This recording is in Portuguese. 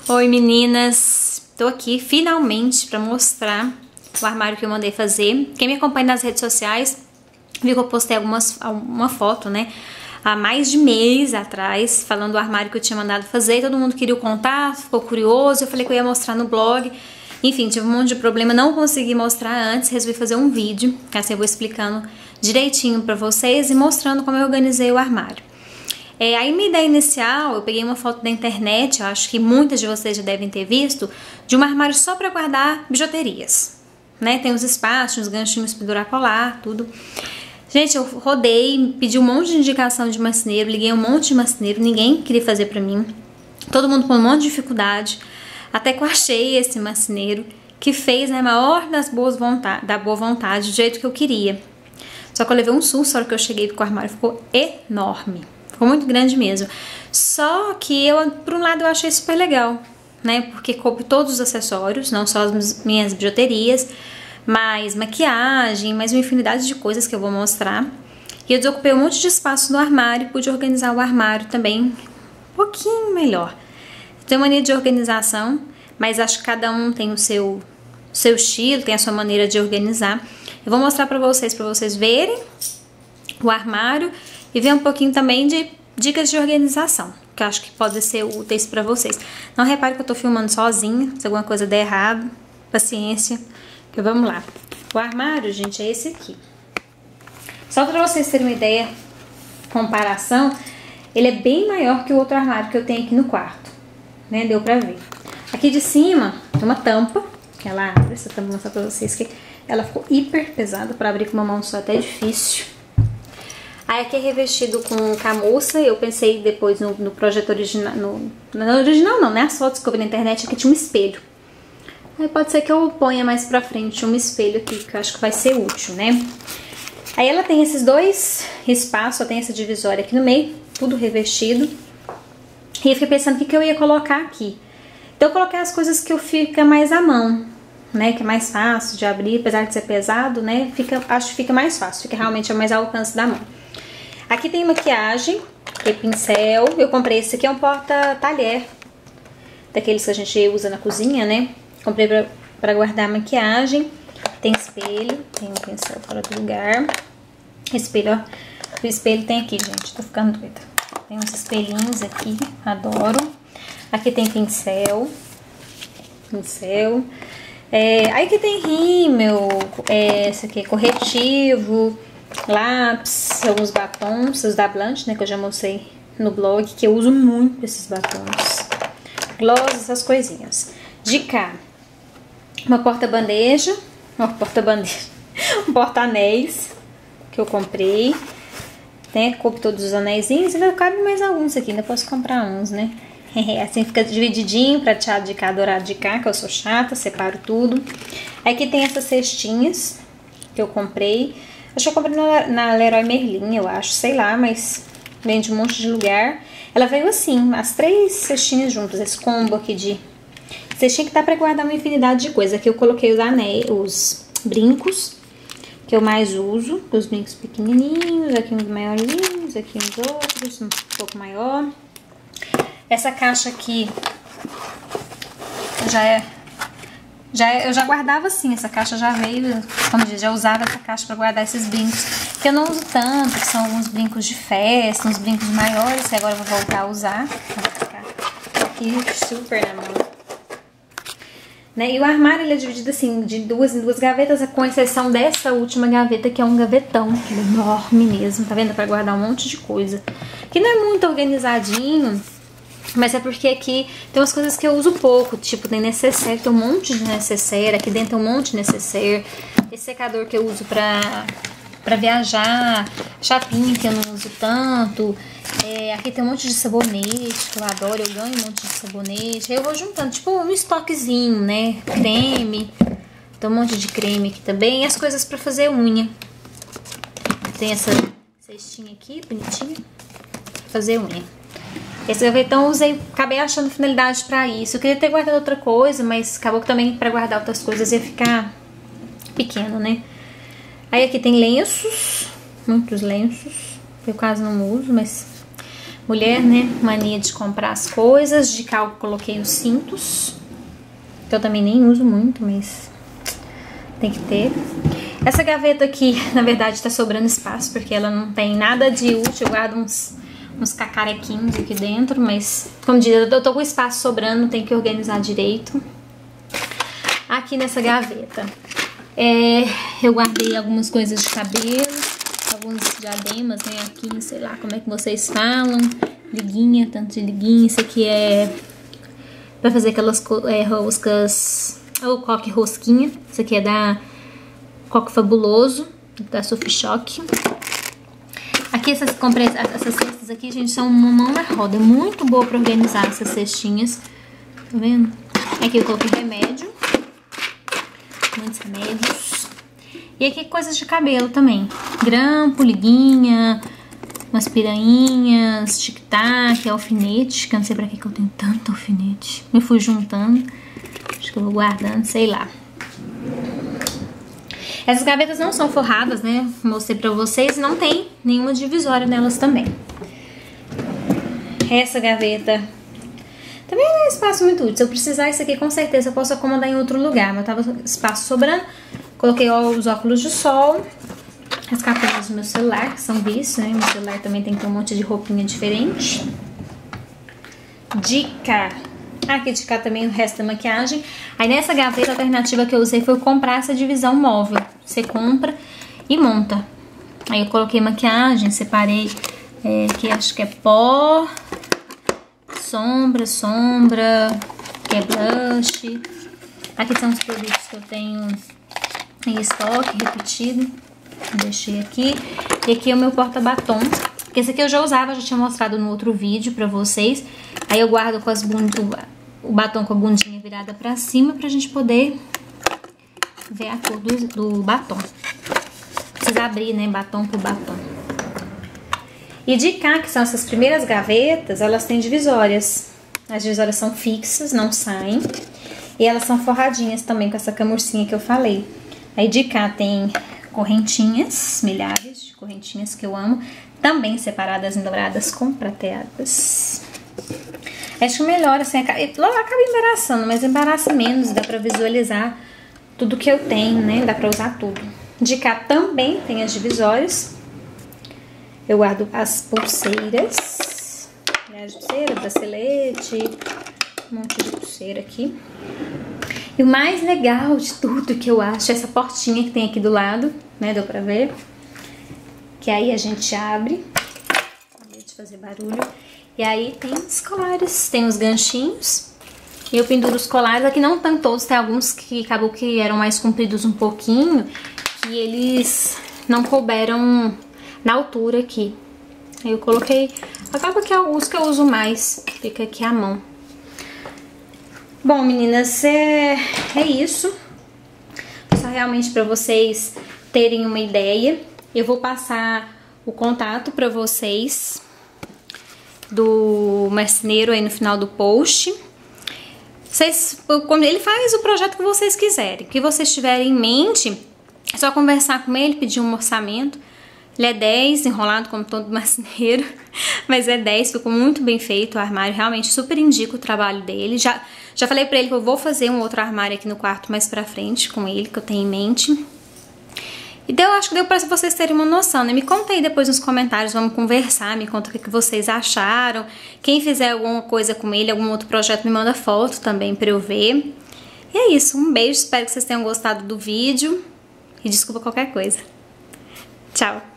Oi meninas, tô aqui finalmente pra mostrar o armário que eu mandei fazer. Quem me acompanha nas redes sociais viu que eu postei uma foto, né, há mais de mês atrás, falando do armário que eu tinha mandado fazer. Todo mundo queria o contato, ficou curioso, eu falei que eu ia mostrar no blog. Enfim, tive um monte de problema, não consegui mostrar antes, resolvi fazer um vídeo, assim eu vou explicando direitinho pra vocês e mostrando como eu organizei o armário. Aí minha ideia inicial, eu peguei uma foto da internet, eu acho que muitas de vocês já devem ter visto, de um armário só para guardar bijuterias, né? Tem uns espaços, uns ganchinhos pendurar colar, tudo. Gente, eu rodei, pedi um monte de indicação de marceneiro, liguei um monte de marceneiro, ninguém queria fazer pra mim. Todo mundo com um monte de dificuldade, até que eu achei esse marceneiro que fez, né, maior da boa vontade, do jeito que eu queria. Só que eu levei um susto na hora que eu cheguei, porque o armário ficou enorme. Ficou muito grande mesmo. Só que por um lado eu achei super legal, né? Porque coube todos os acessórios, não só as minhas bijuterias, mas maquiagem, mais uma infinidade de coisas que eu vou mostrar. E eu desocupei um monte de espaço no armário e pude organizar o armário também um pouquinho melhor. Tenho mania de organização, mas acho que cada um tem o seu estilo, tem a sua maneira de organizar. Eu vou mostrar pra vocês verem o armário e ver um pouquinho também de dicas de organização, que eu acho que pode ser úteis pra vocês. Não repare que eu tô filmando sozinha, se alguma coisa der errado, paciência, que vamos lá. O armário, gente, é esse aqui. Só pra vocês terem uma ideia, comparação, ele é bem maior que o outro armário que eu tenho aqui no quarto, né? Deu pra ver. Aqui de cima tem uma tampa, que ela abre, essa tampa vou mostrar pra vocês que ela ficou hiper pesada, pra abrir com uma mão só é até difícil. Aí aqui é revestido com camurça, eu pensei depois no projeto original, no original não, né, as fotos que eu vi na internet, aqui tinha um espelho. Aí pode ser que eu ponha mais pra frente um espelho aqui, que eu acho que vai ser útil, né. Aí ela tem esses dois espaços, só tem essa divisória aqui no meio, tudo revestido. E eu fiquei pensando o que eu ia colocar aqui. Então eu coloquei as coisas que eu fica mais à mão, né, que é mais fácil de abrir, apesar de ser pesado, né, acho que fica mais fácil, fica realmente ao mais ao alcance da mão. Aqui tem maquiagem, tem pincel, eu comprei esse aqui, é um porta-talher, daqueles que a gente usa na cozinha, né, comprei pra guardar maquiagem. Tem espelho, tem um pincel fora do lugar, espelho, ó, o espelho tem aqui, gente, tô ficando doida. Tem uns espelhinhos aqui, adoro. Aqui tem pincel, aí que tem rímel, esse aqui é corretivo, lápis, alguns batons, os da Blanche, né, que eu já mostrei no blog, que eu uso muito esses batons, gloss, essas coisinhas. De cá, uma porta-bandeja, um porta-anéis, que eu comprei, né, coube todos os anéisinhos, ainda cabe mais alguns aqui, ainda posso comprar uns, né. Assim fica divididinho, prateado de cá, dourado de cá, que eu sou chata, separo tudo. Aqui tem essas cestinhas que eu comprei. Acho que eu comprei na Leroy Merlin, eu acho, sei lá, mas vende um monte de lugar. Ela veio assim, as 3 cestinhas juntas, esse combo aqui de cestinha que dá pra guardar uma infinidade de coisa. Aqui eu coloquei os anéis, os brincos que eu mais uso, os brincos pequenininhos, aqui uns maiorzinhos, aqui uns outros, um pouco maior. Essa caixa aqui eu já guardava assim, essa caixa já veio, como diz, já usava essa caixa pra guardar esses brincos, que eu não uso tanto, que são alguns brincos de festa, uns brincos maiores, que agora eu vou voltar a usar. Vou ficar aqui super na mão. Né? E o armário ele é dividido assim, de duas em duas gavetas, com exceção dessa última gaveta, que é um gavetão, que é enorme mesmo, tá vendo? Pra guardar um monte de coisa. Que não é muito organizadinho, mas é porque aqui tem umas coisas que eu uso pouco, tipo tem necessaire, tem um monte de necessaire, aqui dentro tem um monte de necessaire, esse secador que eu uso pra viajar, chapinha que eu não uso tanto, aqui tem um monte de sabonete que eu adoro, eu ganho um monte de sabonete, aí eu vou juntando, tipo um estoquezinho, né, creme, tem um monte de creme aqui também, e as coisas pra fazer unha. Tem essa cestinha aqui, bonitinha, pra fazer unha. Esse gavetão eu usei, acabei achando finalidade pra isso. Eu queria ter guardado outra coisa, mas acabou que também pra guardar outras coisas ia ficar pequeno, né? Aí aqui tem lenços, muitos lenços. Eu quase não uso, mas Mulher, né? Mania de comprar as coisas. De cá eu coloquei os cintos, que eu também nem uso muito, mas tem que ter. Essa gaveta aqui, na verdade, tá sobrando espaço, porque ela não tem nada de útil. Eu guardo uns cacarequinhos aqui dentro, mas, como diz, eu tô com espaço sobrando, tem que organizar direito. Aqui nessa gaveta, eu guardei algumas coisas de cabelo, alguns diademas, né, aqui, sei lá como é que vocês falam, liguinha, tanto de liguinha. Isso aqui é pra fazer aquelas roscas, ou coque rosquinha. Isso aqui é da Coque Fabuloso, da Surf Choque. Aqui comprei essas cestas aqui, gente, são uma mão na roda. É muito boa pra organizar essas cestinhas. Tá vendo? Aqui eu coloquei remédio. Muitos remédios. E aqui coisas de cabelo também. Grampo, liguinha, umas pirainhas, tic-tac, alfinete. Que eu não sei pra que eu tenho tanto alfinete. Me fui juntando. Acho que eu vou guardando, sei lá. Essas gavetas não são forradas, né? Mostrei pra vocês. Não tem nenhuma divisória nelas também. Essa gaveta também não é espaço muito útil. Se eu precisar isso aqui, com certeza eu posso acomodar em outro lugar. Mas tava espaço sobrando. Coloquei os óculos de sol. As capinhas do meu celular, que são vícios, né? Meu celular também tem que ter um monte de roupinha diferente. Dica. Aqui de cá também o resto da maquiagem. Aí nessa gaveta, a alternativa que eu usei foi comprar essa divisão móvel. Você compra e monta. Aí eu coloquei maquiagem, separei aqui, acho que é pó, sombra, que é blush. Aqui são os produtos que eu tenho em estoque, repetido. Deixei aqui. E aqui é o meu porta-batom. Esse aqui eu já usava, já tinha mostrado no outro vídeo pra vocês. Aí eu guardo com o batom com a bundinha virada pra cima pra gente poder ver a cor do batom. Precisa abrir, né, batom por batom. E de cá, que são essas primeiras gavetas, elas têm divisórias. As divisórias são fixas, não saem. E elas são forradinhas também com essa camurcinha que eu falei. Aí de cá tem correntinhas, milhares de correntinhas que eu amo. Também separadas em douradas com prateadas. Acho que melhor, assim, acaba embaraçando, mas embaraça menos, dá pra visualizar tudo que eu tenho, né? Dá pra usar tudo. De cá também tem as divisórias. Eu guardo as pulseiras. As pulseiras, bracelete, um monte de pulseira aqui. E o mais legal de tudo que eu acho é essa portinha que tem aqui do lado, né? Deu pra ver? Que aí a gente abre. Deixa eu fazer barulho. E aí tem os colares, tem os ganchinhos. E eu penduro os colares. Aqui não estão todos, tem alguns que acabou que eram mais compridos um pouquinho. Que eles não couberam na altura aqui. Aí eu coloquei, acaba que é os que eu uso mais. Fica aqui à mão. Bom, meninas, é isso. Só realmente pra vocês terem uma ideia. Eu vou passar o contato pra vocês do marceneiro aí no final do post. Ele faz o projeto que vocês quiserem. O que vocês tiverem em mente, é só conversar com ele, pedir um orçamento. Ele é 10, enrolado como todo marceneiro, mas é 10, ficou muito bem feito o armário. Realmente super indico o trabalho dele. Já falei pra ele que eu vou fazer um outro armário aqui no quarto mais pra frente com ele, que eu tenho em mente. Então, eu acho que deu pra vocês terem uma noção, né? Me conta aí depois nos comentários, vamos conversar, me conta o que vocês acharam. Quem fizer alguma coisa com ele, algum outro projeto, me manda foto também pra eu ver. E é isso, um beijo, espero que vocês tenham gostado do vídeo. E desculpa qualquer coisa. Tchau!